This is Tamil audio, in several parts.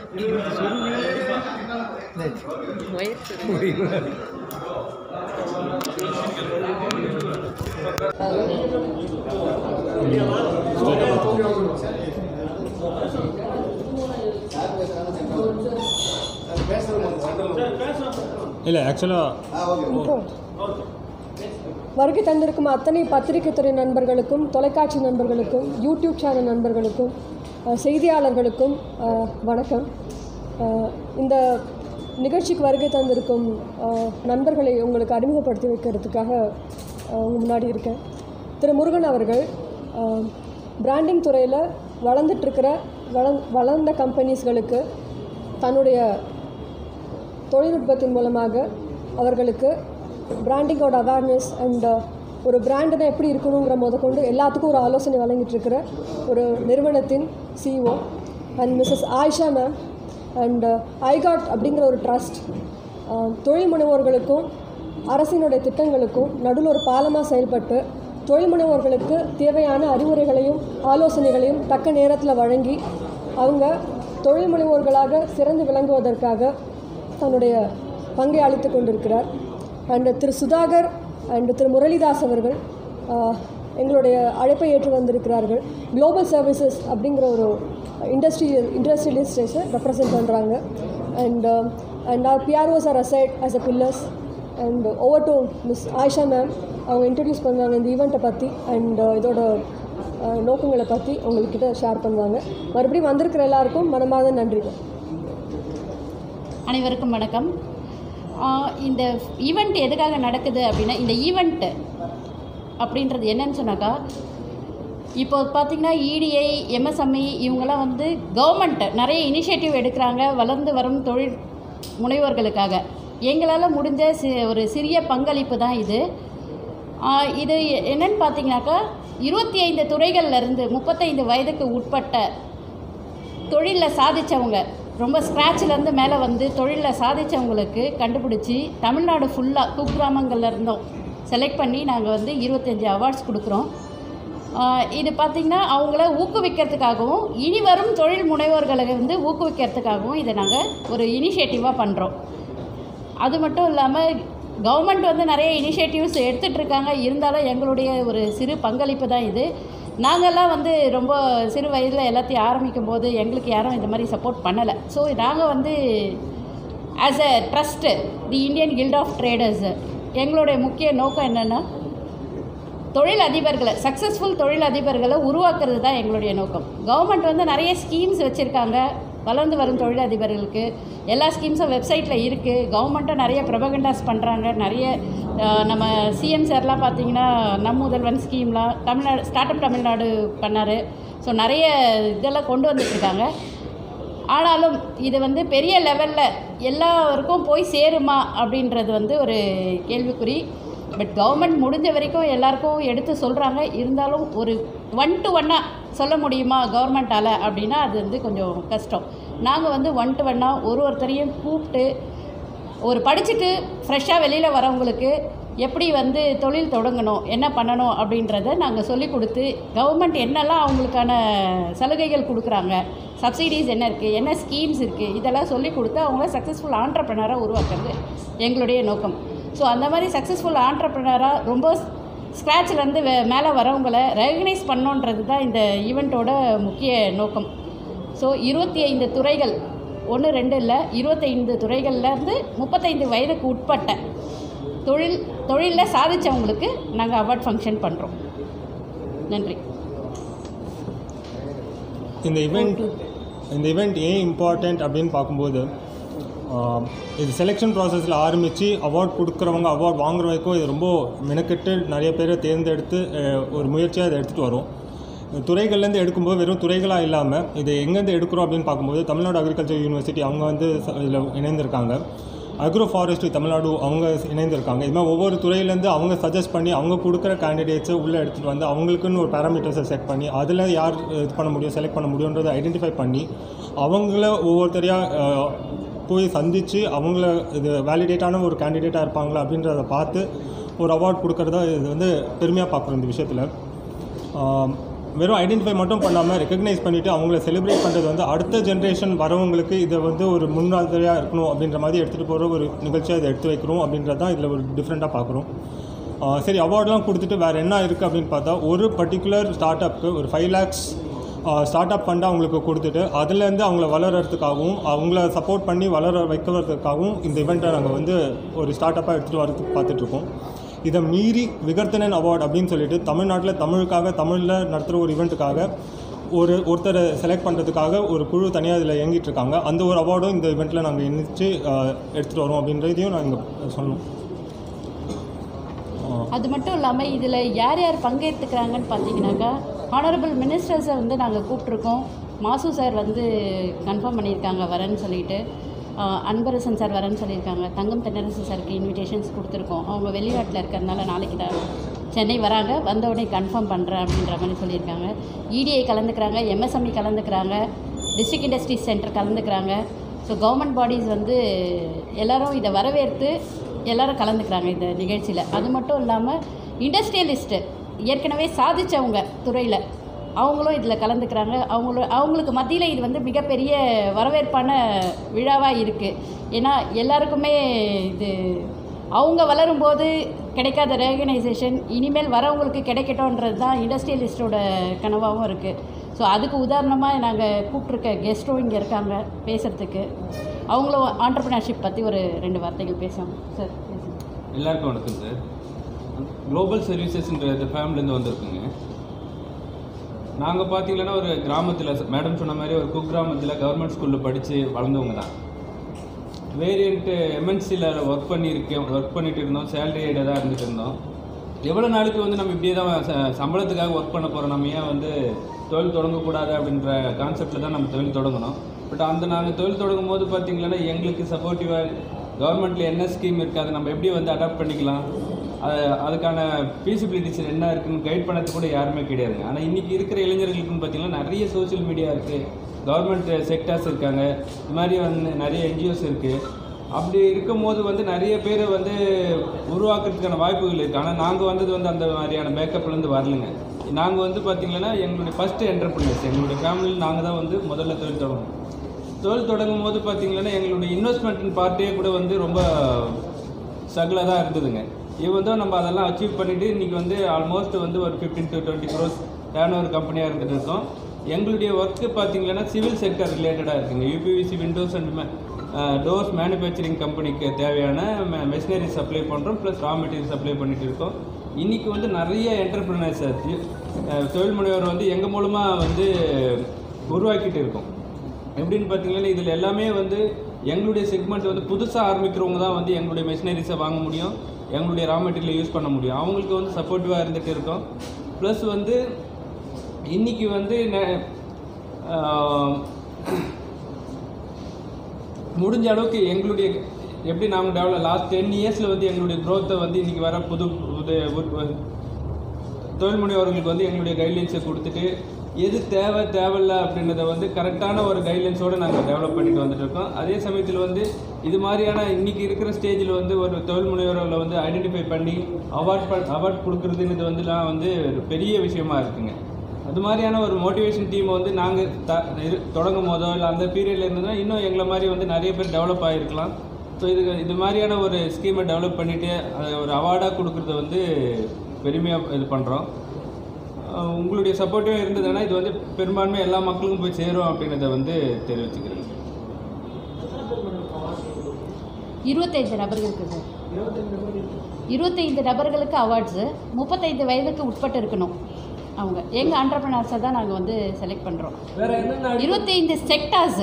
இல்லை ஆக்சுவலாக வருகை தந்திருக்கும் அத்தனை பத்திரிகை துறை நண்பர்களுக்கும், தொலைக்காட்சி நண்பர்களுக்கும், யூடியூப் சேனல் நண்பர்களுக்கும், செய்தியாளர்களுக்கும் வணக்கம். இந்த நிகழ்ச்சிக்கு வருகை தந்திருக்கும் நண்பர்களை உங்களுக்கு அறிமுகப்படுத்தி வைக்கிறதுக்காக உங்கள் முன்னாடி இருக்கேன். திரு முருகன் அவர்கள் பிராண்டிங் துறையில் வளர்ந்த கம்பெனிஸ்களுக்கு தன்னுடைய தொழில்நுட்பத்தின் மூலமாக அவர்களுக்கு பிராண்டிங்கோட அவேர்னஸ் அண்ட் ஒரு பிராண்டுனா எப்படி இருக்கணுங்கிற முதற்கொண்டு எல்லாத்துக்கும் ஒரு ஆலோசனை வழங்கிட்டுருக்கிற ஒரு நிறுவனத்தின் CEO and Mrs Ayesha ma'am and ஐகாட் அப்படிங்கிற ஒரு ட்ரஸ்ட் தொழில் முனைவோர்களுக்கும் அரசினுடைய திட்டங்களுக்கும் நடுவில் ஒரு பாலமாக செயல்பட்டு தொழில் முனைவோர்களுக்கு தேவையான அறிவுரைகளையும் ஆலோசனைகளையும் தக்க நேரத்தில் வழங்கி அவங்க தொழில் முனைவோர்களாக சிறந்து விளங்குவதற்காக தன்னுடைய பங்கை அளித்து கொண்டிருக்கிறார். அண்ட் திரு சுதாகர் அண்ட் திரு முரளிதாஸ் அவர்கள் எங்களுடைய அழைப்பை ஏற்று வந்திருக்கிறார்கள். குளோபல் சர்வீசஸ் அப்படிங்கிற ஒரு இண்டஸ்ட்ரியலிஸ்டை ரெப்ரசன்ட் பண்ணுறாங்க. And our PROs are aside as a pillars. And over to Miss Ayesha ma'am, அவங்க இன்ட்ரடியூஸ் பண்ணுவாங்க இந்த ஈவெண்ட்டை பற்றி அண்ட் இதோட நோக்கங்களை பற்றி உங்கள்கிட்ட ஷேர் பண்ணுவாங்க. மறுபடியும் வந்திருக்கிற எல்லாருக்கும் மனமார்ந்த நன்றிகள். அனைவருக்கும் வணக்கம். இந்த ஈவெண்ட் எதுக்காக நடக்குது அப்படின்னா, இந்த ஈவெண்ட்டு அப்படின்றது என்னன்னு சொன்னாக்கா, இப்போ பார்த்திங்கன்னா இடிஐ, எம்எஸ்எம்இ இவங்கெல்லாம் வந்து கவர்மெண்ட் நிறைய இனிஷியேட்டிவ் எடுக்கிறாங்க வளர்ந்து வரும் தொழில் முனைவோர்களுக்காக. எங்களால் முடிஞ்ச ஒரு சிறிய பங்களிப்பு தான் இது. இது என்னன்னு பார்த்திங்கனாக்கா, 25 துறைகள்லேருந்து 35 வயதுக்கு உட்பட்ட தொழிலில் சாதித்தவங்க, ரொம்ப ஸ்க்ராட்சிலேருந்து மேலே வந்து தொழிலில் சாதித்தவங்களுக்கு கண்டுபிடிச்சி தமிழ்நாடு ஃபுல்லாக குக்கிராமங்களில் இருந்தோம் செலக்ட் பண்ணி நாங்கள் வந்து 25 அவார்ட்ஸ் கொடுக்குறோம். இது பார்த்திங்கன்னா அவங்கள ஊக்குவிக்கிறதுக்காகவும் இனி வரும் தொழில் முனைவோர்களை வந்து ஊக்குவிக்கிறதுக்காகவும் இதை நாங்கள் ஒரு இனிஷியேட்டிவாக பண்ணுறோம். அது மட்டும் இல்லாமல் கவர்மெண்ட் வந்து நிறைய இனிஷியேட்டிவ்ஸ் எடுத்துகிட்டு இருக்காங்க. இருந்தாலும் எங்களுடைய ஒரு சிறு பங்களிப்பு தான் இது. நாங்கள்லாம் வந்து ரொம்ப சிறு வயதில் எல்லாத்தையும் ஆரம்பிக்கும் போது எங்களுக்கு யாரும் இந்த மாதிரி சப்போர்ட் பண்ணலை. ஸோ நாங்கள் வந்து as a trust the Indian guild of traders எங்களுடைய முக்கிய நோக்கம் என்னென்னா, தொழில் அதிபர்களை, சக்ஸஸ்ஃபுல் தொழில் அதிபர்களை உருவாக்குறது தான் எங்களுடைய நோக்கம். கவர்மெண்ட் வந்து நிறைய ஸ்கீம்ஸ் வச்சுருக்காங்க வளர்ந்து வரும் தொழில் அதிபர்களுக்கு. எல்லா ஸ்கீம்ஸும் வெப்சைட்டில் இருக்குது. கவர்மெண்ட்டும் நிறைய ப்ரொபகண்டாஸ் பண்ணுறாங்க. நிறைய நம்ம சிஎம் சார்லாம் பார்த்திங்கன்னா நம் முதல்வன் ஸ்கீம்லாம் தமிழ்நாடு ஸ்டார்ட் அப் தமிழ்நாடு பண்ணார். ஸோ நிறைய இதெல்லாம் கொண்டு வந்துட்டுருக்காங்க. ஆனாலும் இது வந்து பெரிய லெவலில் எல்லாருக்கும் போய் சேருமா அப்படின்றது வந்து ஒரு கேள்விக்குறி. பட் கவர்மெண்ட் முடிஞ்ச வரைக்கும் எல்லாருக்கும் எடுத்து சொல்கிறாங்க. இருந்தாலும் ஒரு 1-to-1 சொல்ல முடியுமா கவர்மெண்ட்டால் அப்படின்னா அது வந்து கொஞ்சம் கஷ்டம். நாங்கள் வந்து 1-to-1 ஒருத்தரையும் கூப்பிட்டு ஒரு படிச்சுட்டு ஃப்ரெஷ்ஷாக வெளியில் வரவங்களுக்கு எப்படி வந்து தொழில் தொடங்கணும், என்ன பண்ணணும் அப்படின்றத நாங்கள் சொல்லிக் கொடுத்து, கவர்மெண்ட் என்னெல்லாம் அவங்களுக்கான சலுகைகள் கொடுக்குறாங்க, சப்சிடிஸ் என்ன இருக்குது, என்ன ஸ்கீம்ஸ் இருக்குது, இதெல்லாம் சொல்லிக் கொடுத்து அவங்கள சக்ஸஸ்ஃபுல் ஆண்டர்ப்ரனராக உருவாக்குறது எங்களுடைய நோக்கம். ஸோ அந்த மாதிரி சக்ஸஸ்ஃபுல் ஆண்டர்ப்ரனராக ரொம்ப ஸ்க்ராட்சிலேருந்து மேலே வரவங்களை ரெகக்னைஸ் பண்ணோன்றது தான் இந்த ஈவெண்ட்டோட முக்கிய நோக்கம். ஸோ 25 துறைகள், 1-2 இல்லை, 25 துறைகள்லேருந்து 35 வயதுக்கு உட்பட்ட தொழிலில் சாதித்தவங்களுக்கு நாங்கள் அவார்ட் ஃபங்க்ஷன் பண்ணுறோம். நன்றி. இந்த ஈவெண்ட் ஏன் இம்பார்ட்டண்ட் அப்படின்னு பார்க்கும்போது, இது செலெக்ஷன் ப்ராசஸில் ஆரம்பித்து அவார்ட் கொடுக்குறவங்க அவார்ட் வாங்குற வரைக்கும் இது ரொம்ப மெனக்கெட்டு நிறைய பேரை தேர்ந்தெடுத்து ஒரு முயற்சியாக இதை எடுத்துகிட்டு வரும். துறைகள்லேருந்து எடுக்கும்போது வெறும் துறைகளாக இல்லாமல் இது எங்கேருந்து எடுக்கிறோம் அப்படின்னு பார்க்கும்போது, தமிழ்நாடு அக்ரிகல்ச்சர் யூனிவர்சிட்டி அவங்க வந்து இதில் இணைந்திருக்காங்க. அக்ரோ ஃபாரஸ்ட்ரி தமிழ்நாடு அவங்க இணைந்திருக்காங்க. இது மாதிரி ஒவ்வொரு துறையிலேருந்து அவங்க சஜஸ்ட் பண்ணி அவங்க கொடுக்குற கேண்டிடேட்ஸை உள்ளே எடுத்துகிட்டு வந்து அவங்களுக்குன்னு ஒரு பேராமீட்டர்ஸை செட் பண்ணி அதில் யார் இது பண்ண முடியும், செலக்ட் பண்ண முடியுன்றதை ஐடென்டிஃபை பண்ணி அவங்கள ஒவ்வொருத்தரையாக போய் சந்தித்து அவங்கள இது வேலிடேட்டான ஒரு கேண்டிடேட்டாக இருப்பாங்களா அப்படின்றத பார்த்து ஒரு அவார்ட் கொடுக்குறதா இது வந்து பெருமையாக பார்க்குறோம் இந்த விஷயத்தில். வெறும் ஐடென்டிஃபை மட்டும் பண்ணாமல் ரெக்கக்னைஸ் பண்ணிவிட்டு அவங்கள செலிப்ரேட் பண்ணுறது வந்து அடுத்த ஜென்ரேஷன் வரவங்களுக்கு இதை வந்து ஒரு முன்மாதிரியாக இருக்கணும் அப்படின்ற மாதிரி எடுத்துகிட்டு போகிற ஒரு நிகழ்ச்சியாக இதை எடுத்து வைக்கிறோம் அப்படின்றது தான் இதில் ஒரு டிஃப்ரெண்ட்டாக பார்க்குறோம். சரி, அவார்டெலாம் கொடுத்துட்டு வேறு என்ன இருக்குது அப்படின்னு பார்த்தா, ஒரு பர்டிகுலர் ஸ்டார்ட் அப்புக்கு ஒரு 5 lakhs ஸ்டார்ட் அப் ஃபண்டை அவங்களுக்கு கொடுத்துட்டு அதுலேருந்து அவங்கள வளர்கிறதுக்காகவும் அவங்கள சப்போர்ட் பண்ணி வளர வைக்கிறதுக்காகவும் இந்த இவெண்ட்டை நாங்கள் வந்து ஒரு ஸ்டார்ட் அப்பாக எடுத்துகிட்டு வரதுக்கு பார்த்துட்ருக்கோம். இதை மீறி விகர்த்தனன் அவார்டு அப்படின்னு சொல்லிட்டு தமிழ்நாட்டில் தமிழுக்காக தமிழில் நடத்துகிற ஒரு இவெண்ட்டுக்காக ஒருத்தரை செலக்ட் பண்ணுறதுக்காக ஒரு குழு தனியாக இதில் இயங்கிட்டு இருக்காங்க. அந்த ஒரு அவார்டும் இந்த இவெண்ட்டில் நாங்கள் இணைச்சு எடுத்துகிட்டு வரோம் அப்படின்றதையும் நாங்கள் சொல்லணும். அது மட்டும் இல்லாமல் இதில் யார் யார் பங்கேற்றுக்கிறாங்கன்னு பார்த்தீங்கன்னாக்கா, ஹானரபிள் மினிஸ்டர்ஸை வந்து நாங்கள் கூப்பிட்ருக்கோம். மாசு சார் வந்து கன்ஃபார்ம் பண்ணியிருக்காங்க வரேன்னு சொல்லிட்டு, அன்பரசன் சார் வரேன்னு சொல்லியிருக்காங்க. தங்கம் தென்னரசு சாருக்கு இன்விடேஷன்ஸ் கொடுத்துருக்கோம். அவங்க வெளிநாட்டில் இருக்கிறதுனால நாளைக்கு தான் சென்னை வராங்க, வந்தவுடனே கன்ஃபார்ம் பண்ணுறேன் அப்படின்ற மாதிரி சொல்லியிருக்காங்க. இடிஐ கலந்துக்கிறாங்க, எம்எஸ்எம்இ கலந்துக்கிறாங்க, டிஸ்ட்ரிக்ட் இண்டஸ்ட்ரீஸ் சென்டர் கலந்துக்கிறாங்க. ஸோ கவர்மெண்ட் பாடிஸ் வந்து எல்லோரும் இதை வரவேற்று எல்லோரும் கலந்துக்கிறாங்க இந்த நிகழ்ச்சியில். அது மட்டும் இல்லாமல் இண்டஸ்ட்ரியலிஸ்ட்டு ஏற்கனவே சாதித்தவங்க துறையில் அவங்களும் இதில் கலந்துக்கிறாங்க. அவங்களுக்கு மத்தியில் இது வந்து மிகப்பெரிய வரவேற்பான விழாவாக இருக்குது. ஏன்னா எல்லாருக்குமே இது அவங்க வளரும்போது கிடைக்காத ரெகனைசேஷன் இனிமேல் வரவங்களுக்கு கிடைக்கட்டும்ன்றது தான் இண்டஸ்ட்ரியலிஸ்டோட கனவாகவும் இருக்குது. ஸோ அதுக்கு உதாரணமாக நாங்கள் கூப்பிட்ருக்க கெஸ்ட்டும் இங்கே இருக்காங்க பேசுகிறதுக்கு. அவங்களும் ஆண்டர்ப்ரனர்ஷிப் பற்றி ஒரு 2 வார்த்தைகள் பேசுவாங்க. சார் பேசுங்க. எல்லாருக்கும் வணக்கம் சார். குளோபல் சர்வீசஸ்ன்ற ஃபேமிலிருந்து வந்திருக்குங்க. நாங்கள் பார்த்தீங்கன்னா ஒரு கிராமத்தில், மேடம் சொன்ன மாதிரி ஒரு குக்கிராமத்தில் கவர்மெண்ட் ஸ்கூலில் படித்து வளர்ந்தவங்க தான். வேரியண்ட்டு எம்என்சியில் ஒர்க் பண்ணிட்டு இருந்தோம். சேலரி எய்டாக தான் இருந்துகிட்டு இருந்தோம். எவ்வளோ நாளைக்கு வந்து நம்ம இப்படியே தான் சம்பளத்துக்காக ஒர்க் பண்ண போகிறோம், நம்ம ஏன் வந்து தொழில் தொடங்கக்கூடாது அப்படின்ற கான்செப்டில் தான் நம்ம தொழில் தொடங்கணும். பட் நாங்கள் தொழில் தொடங்கும் போது பார்த்திங்கன்னா எங்களுக்கு சப்போர்ட்டிவாக கவர்மெண்ட்டில் என்ன ஸ்கீம் இருக்குது, அதை நம்ம எப்படி வந்து அடாப்ட் பண்ணிக்கலாம், அதுக்கான ஃபீஸிபிலிட்டிஸ் என்ன இருக்குன்னு கைட் பண்ணது கூட யாருமே கிடையாதுங்க. ஆனால் இன்றைக்கி இருக்கிற இளைஞர்களுக்குன்னு பார்த்திங்கன்னா நிறைய சோஷியல் மீடியா இருக்குது, கவர்மெண்ட் செக்டர்ஸ் இருக்காங்க, இது மாதிரி வந்து நிறைய என்ஜிஓஸ் இருக்குது. அப்படி இருக்கும்போது வந்து நிறைய பேர் வந்து உருவாக்குறதுக்கான வாய்ப்புகள் இருக்குது. ஆனால் நாங்கள் வந்தது வந்து அந்த மாதிரியான பேக்கப்லேருந்து வரலைங்க. நாங்கள் வந்து பார்த்திங்கன்னா எங்களுடைய ஃபஸ்ட்டு என்டர்பிரினர்ஸ், எங்களுடைய ஃபேமிலியில் நாங்கள் தான் வந்து முதல்ல தொழில் தொடங்கும் போது பார்த்திங்கன்னா எங்களுடைய இன்வெஸ்ட்மெண்ட் பார்ட்டே கூட வந்து ரொம்ப ஸ்ட்ரகிளாக தான் இருந்ததுங்க. தான் நம்ம அதெல்லாம் அச்சீவ் பண்ணிவிட்டு இன்றைக்கி வந்து ஆல்மோஸ்ட் வந்து ஒரு 15 to 20 crores டர்ன்ஓவர் கம்பெனியாக இருந்துகிட்டு இருக்கோம். எங்களுடைய ஒர்க்கு பார்த்திங்கன்னா சிவில் செக்டர் ரிலேட்டடாக இருக்குங்க. UPVC windows and doors manufacturing கம்பெனிக்கு தேவையான மெஷினரி சப்ளை பண்ணுறோம், ப்ளஸ் ரா மெட்டீரியல் சப்ளை பண்ணிகிட்டு இருக்கோம். இன்றைக்கி வந்து நிறைய என்டர்பிரினர்ஸ் தொழில் முனைவர் வந்து எங்கள் மூலமாக வந்து உருவாக்கிட்டு இருக்கோம். எப்படின்னு பார்த்தீங்கன்னா இதில் எல்லாமே வந்து எங்களுடைய செக்மெண்ட் வந்து புதுசாக ஆரம்பிக்கிறவங்க தான் வந்து எங்களுடைய மெஷினரிஸை வாங்க முடியும், எங்களுடைய ரா மெட்டீரியலை யூஸ் பண்ண முடியும். அவங்களுக்கு வந்து சப்போர்ட்டிவாக இருந்துகிட்டு இருக்கோம். ப்ளஸ் வந்து இன்றைக்கி வந்து முடிஞ்ச அளவுக்கு எங்களுடைய எப்படி நாங்கள் லாஸ்ட் 10 yearsல வந்து எங்களுடைய க்ரோத்தை வந்து இன்றைக்கி வர புது தொழில் முனைவோர்களுக்கு வந்து எங்களுடைய கைட்லைன்ஸை கொடுத்துட்டு எது தேவையில்லை அப்படின்றத வந்து கரெக்டான ஒரு கைட்லைன்ஸோடு நாங்கள் டெவலப் பண்ணிட்டு வந்துட்டு இருக்கோம். அதே சமயத்தில் வந்து இது மாதிரியான இன்றைக்கி இருக்கிற ஸ்டேஜில் வந்து ஒரு தொழில் முனைவர்களை வந்து ஐடென்டிஃபை பண்ணி அவார்ட் கொடுக்குறதுன்றது வந்து நான் வந்து ஒரு பெரிய விஷயமா இருக்குங்க. அது மாதிரியான ஒரு மோட்டிவேஷன் டீமை வந்து நாங்கள் தொடங்கும் போதோ இல்லை அந்த பீரியடில் இருந்ததுன்னா இன்னும் எங்களை மாதிரி வந்து நிறைய பேர் டெவலப் ஆகிருக்கலாம். ஸோ இது மாதிரியான ஒரு ஸ்கீமை டெவலப் பண்ணிவிட்டு அதை ஒரு அவார்டாக கொடுக்குறத வந்து பெருமையாக இது பண்ணுறோம். உங்களுடைய சப்போர்ட்டிவாக இருந்ததுன்னா இது வந்து பெரும்பான்மை எல்லா மக்களுக்கும் போய் சேரும் அப்படின்றத வந்து தெரிவிச்சுக்கிறேன். 25 நபர்களுக்கு சார், 25 நபர்களுக்கு அவார்ட்ஸு. 35 வயதுக்கு உட்பட்டு இருக்கணும். அவங்க எங்கள் ஆண்டர்ப்ரனர்ஸை தான் நாங்கள் வந்து செலக்ட் பண்ணுறோம். 25 செக்டார்ஸு.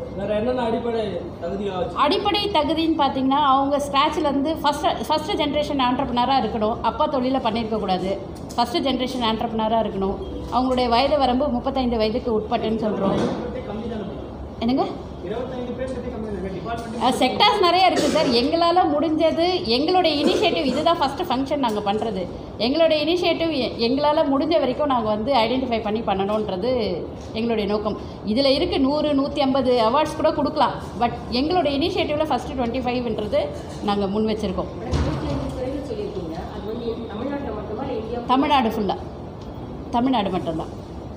அடிப்படை தகுதின்னு பார்த்தீங்கன்னா அவங்க ஸ்க்ராட்ச்லேருந்து ஃபஸ்ட்டு ஜென்ரேஷன் ஆண்டர்ப்ரனராக இருக்கணும். அப்பா தொழிலை பண்ணியிருக்கக்கூடாது. ஃபஸ்ட்டு ஜென்ரேஷன் ஆண்டர்ப்ரனராக இருக்கணும். அவங்களுடைய வயது வரம்பு 35 வயதுக்கு உட்பட்டுன்னு சொல்கிறோம். என்னங்க செக்டார்ஸ் நிறைய இருக்குது சார். எங்களால் முடிஞ்சது எங்களுடைய இனிஷியேட்டிவ் இதுதான் ஃபஸ்ட்டு ஃபங்க்ஷன் நாங்கள் பண்ணுறது. எங்களுடைய இனிஷியேட்டிவ் எங்களால் முடிஞ்ச வரைக்கும் நாங்கள் வந்து ஐடென்டிஃபை பண்ணி பண்ணணுன்றது எங்களுடைய நோக்கம். இதில் இருக்குது 100, 150 அவார்ட்ஸ் கூட கொடுக்கலாம். பட் எங்களுடைய இனிஷியேட்டிவில் ஃபஸ்ட்டு 25ன்றது நாங்கள் முன் வச்சுருக்கோம். தமிழ்நாடு ஃபுல்லாக, தமிழ்நாடு மட்டும்தான்.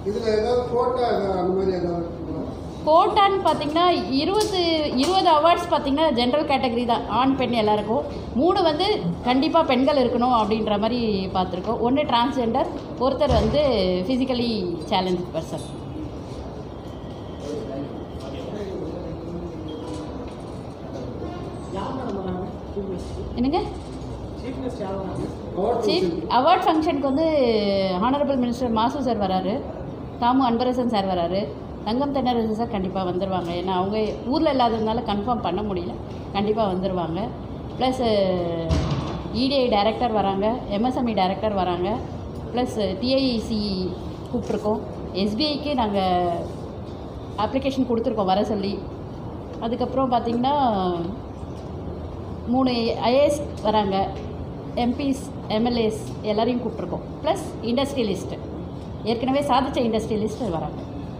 இதில் ஏதாவது கோட்டா அந்த மாதிரி ஏதாவது கோட்டான்னு பார்த்தீங்கன்னா 20 அவார்ட்ஸ் பார்த்தீங்கன்னா ஜென்ரல் கேட்டகரி தான், ஆண் பெண் எல்லாருக்கும். 3 வந்து கண்டிப்பாக பெண்கள் இருக்கணும் அப்படின்ற மாதிரி பார்த்துருக்கோம். 1 டிரான்ஸ்ஜெண்டர், ஒருத்தர் வந்து ஃபிசிக்கலி சேலஞ்ச் பர்சன். என்னங்க சீஃப் அவார்ட் ஃபங்க்ஷனுக்கு வந்து ஹானரபிள் மினிஸ்டர் மாசு சார் வராரு, தாமு அன்பரசன் சார் வராரு, தங்கம் தென்னரசு சார் கண்டிப்பாக வந்துடுவாங்க. ஏன்னா அவங்க ஊரில் இல்லாததுனால கன்ஃபார்ம் பண்ண முடியல, கண்டிப்பாக வந்துடுவாங்க. ப்ளஸ் இடிஐ டைரக்டர் வராங்க, எம்எஸ்எம்இ டைரக்டர் வராங்க, ப்ளஸ் டிஐசி கூப்பிட்ருக்கோம். எஸ்பிஐக்கு நாங்கள் அப்ளிகேஷன் கொடுத்துருக்கோம் வர சொல்லி. அதுக்கப்புறம் பார்த்திங்கன்னா 3 ஐஏஎஸ் வராங்க, எம்பிஸ், எம்எல்ஏஸ் எல்லாரையும் கூப்பிட்ருக்கோம். ப்ளஸ் இண்டஸ்ட்ரியலிஸ்ட்டு, ஏற்கனவே சாதித்த இண்டஸ்ட்ரியலிஸ்ட்டு வராங்க.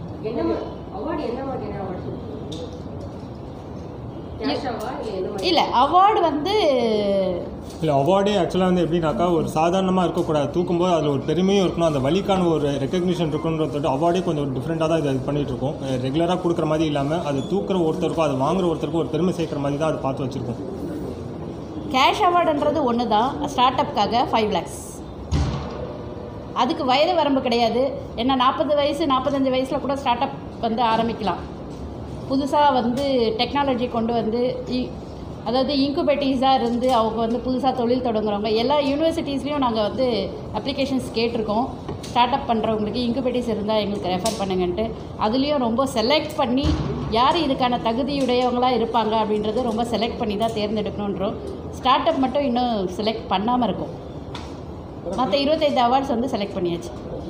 இல்லை அவார்டு வந்து இல்லை, அவார்டே ஆக்சுவலாக வந்து எப்படின்னாக்கா ஒரு சாதாரணமாக இருக்கக்கூடாது, தூக்கும்போது அதில் ஒரு பெருமையும் இருக்கணும், அந்த வலிக்கான ஒரு ரெக்கக்னிஷன் இருக்குன்றத அவார்டே கொஞ்சம் டிஃப்ரெண்ட்டாக தான் இது பண்ணிகிட்ருக்கோம். ரெகுலராக கொடுக்குற மாதிரி இல்லாமல் அது தூக்குற ஒருத்தருக்கும் அது வாங்குற ஒருத்தருக்கும் ஒரு பெருமை சேர்க்குற மாதிரி தான் அது பார்த்து வச்சுருக்கோம். கேஷ் அவார்டுன்றது ஒன்று தான், ஸ்டார்ட் அப்காக 5 lakhs. அதுக்கு வயது வரம்பு கிடையாது. ஏன்னா 40 வயசு 45 வயசில் கூட ஸ்டார்ட் அப் வந்து ஆரம்பிக்கலாம். புதுசாக வந்து டெக்னாலஜி கொண்டு வந்து அதாவது இன்குபேட்டிஸாக இருந்து அவங்க வந்து புதுசாக தொழில் தொடங்குறவங்க எல்லா யூனிவர்சிட்டிஸ்லேயும் நாங்கள் வந்து அப்ளிகேஷன்ஸ் கேட்டிருக்கோம். ஸ்டார்ட் அப் பண்ணுறவங்களுக்கு இன்குபேட்டிஸ் இருந்தால் எங்களுக்கு ரெஃபர் பண்ணுங்கன்ட்டு. அதுலேயும் ரொம்ப செலக்ட் பண்ணி யார் இதுக்கான தகுதியுடையவங்களாக இருப்பாங்க அப்படின்றத ரொம்ப செலக்ட் பண்ணி தான் தேர்ந்தெடுக்கணுன்றோம். ஸ்டார்ட் அப் மட்டும் இன்னும் செலக்ட் பண்ணாமல் இருக்கும். மற்ற 25 அவார்ட்ஸ் வந்து செலக்ட் பண்ணியாச்சு.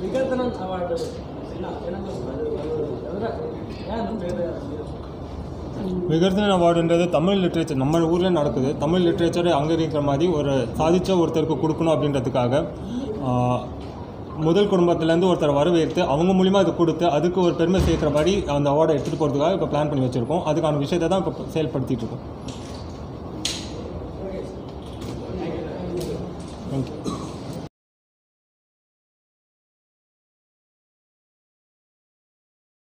விகர்தன் அவார்டுன்றது தமிழ் லிட்ரேச்சர் நம்ம ஊரில் நடக்குது. தமிழ் லிட்ரேச்சரை அங்கீகரிக்கிற மாதிரி ஒரு சாதித்த ஒருத்தருக்கு கொடுக்கணும் அப்படின்றதுக்காக முதல் குடும்பத்துலேருந்து ஒருத்தர் வரவேற்று அவங்க மூலிமா இது கொடுத்து அதுக்கு ஒரு பெருமை சேர்க்குற மாதிரி அந்த அவார்டை எடுத்துகிட்டு போகிறதுக்காக இப்போ பிளான் பண்ணி வச்சுருக்கோம். அதுக்கான விஷயத்தை தான் இப்போ செயல்படுத்திகிட்டு இருக்கோம். தேங்க்யூ.